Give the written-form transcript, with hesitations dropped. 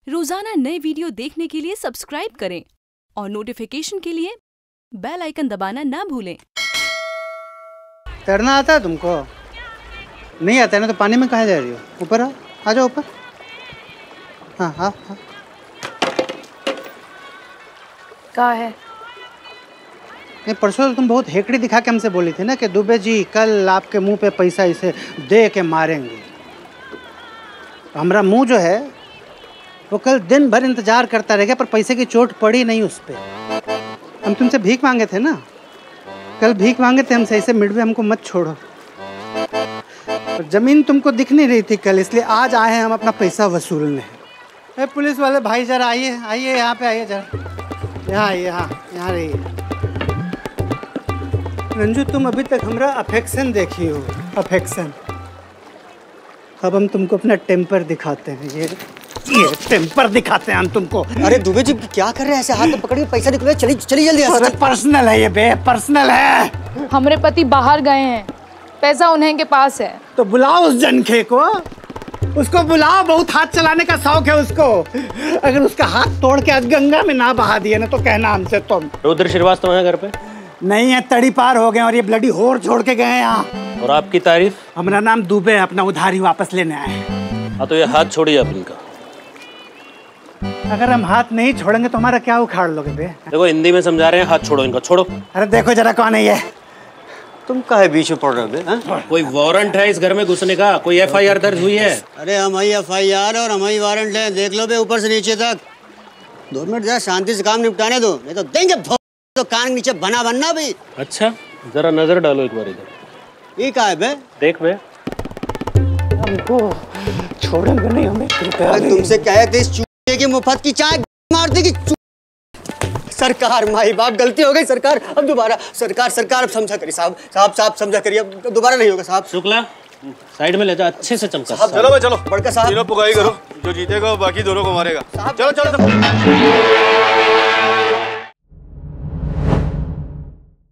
रोजाना नए वीडियो देखने के लिए सब्सक्राइब करें और नोटिफिकेशन के लिए बेल आइकन दबाना ना भूलें। तैरना आता है तुमको? नहीं आता है ना तो पानी में कहाँ जा रही हो? ऊपर आओ, आ जाओ ऊपर। हाँ हाँ हाँ। क्या है? ये परसों तुम बहुत हेकड़ी दिखा के हमसे बोली थी ना कि दुबे जी कल आपके मुंह पे पैसा इसे दे के मारेंगे। हमारा मुंह जो है वो कल दिन भर इंतजार करता रह गया, पर पैसे की चोट पड़ी नहीं उस पर। हम तुमसे भीख मांगे थे ना, कल भीख मांगे थे हमसे, ऐसे मिडवे हमको मत छोड़ो। पर जमीन तुमको दिख नहीं रही थी कल, इसलिए आज आए हैं हम अपना पैसा वसूलने। पुलिस वाले भाई जरा आइए, आइए यहाँ पे आइए जरा, यहाँ आइए, यहाँ रहिए। रंजू तुम अभी तक हमारा अफेक्शन देखी हो, अफेक्शन। अब हम तुमको अपना टेम्पर दिखाते हैं। ये टेम्पर दिखाते हैं हम तुमको। अरे दुबे जी क्या कर रहे हैं? ऐसे हाथ में पकड़िए, पैसा निकले, चली चली जल्दी। अरे पर्सनल है ये बे, पर्सनल है। हमारे पति बाहर गए हैं, पैसा उन्हीं के पास है। तो बुलाओ उस जनखे को, उसको बुलाओ, बहुत हाथ चलाने का शौक है उसको। अगर उसका हाथ तोड़ के आज गंगा में ना बहा दिए ना तो कहना हमसे तुम। रुद्र श्रीवास्तव है घर पे? नहीं है, तड़ी पार हो गए और ये ब्लडी होर छोड़ के गए यहाँ। और आपकी तारीफ? हमारा नाम दुबे है, अपना उधारी वापस लेने आए। हाँ तो ये हाथ छोड़िए आप इनका। अगर हम हाथ नहीं छोड़ेंगे तो हमारा क्या उखाड़ लोगे बे? देखो हिंदी में समझा रहे हैं, हाथ छोड़ो इनका, छोड़ो। अरे देखो जरा कौन है ये? तुम काहे बीच में पड़ रहे हो? कोई वारंट है इस घर में घुसने का? कोई FIR दर्ज हुई है? अरे हमारी FIR और हमारी वारंट है, देख लो बे ऊपर से नीचे तक। 2 मिनट जरा शांति से काम निपटाने दो, नहीं तो देंगे तो कान नीचे बना बनना भी। अच्छा जरा नजर डालो एक बार इधर। ये क्या है बे? देख बे, हमको छोड़ेंगे नहीं हमें। तुमसे कहे थे इस चूहे की मुफ्त की चाय मार देगी। सरकार माई बाप गलती हो गई सरकार, अब दोबारा सरकार अब समझा करिए साहब समझा करिए, अब दोबारा नहीं होगा साहब। शुक्ला साइड में ले जा, अच्छे से चमका। चलो भाई चलो, बड़का साहब तीनों पुगाई करो, जो जीतेगा बाकी दोनों को मारेगा। चलो चलो।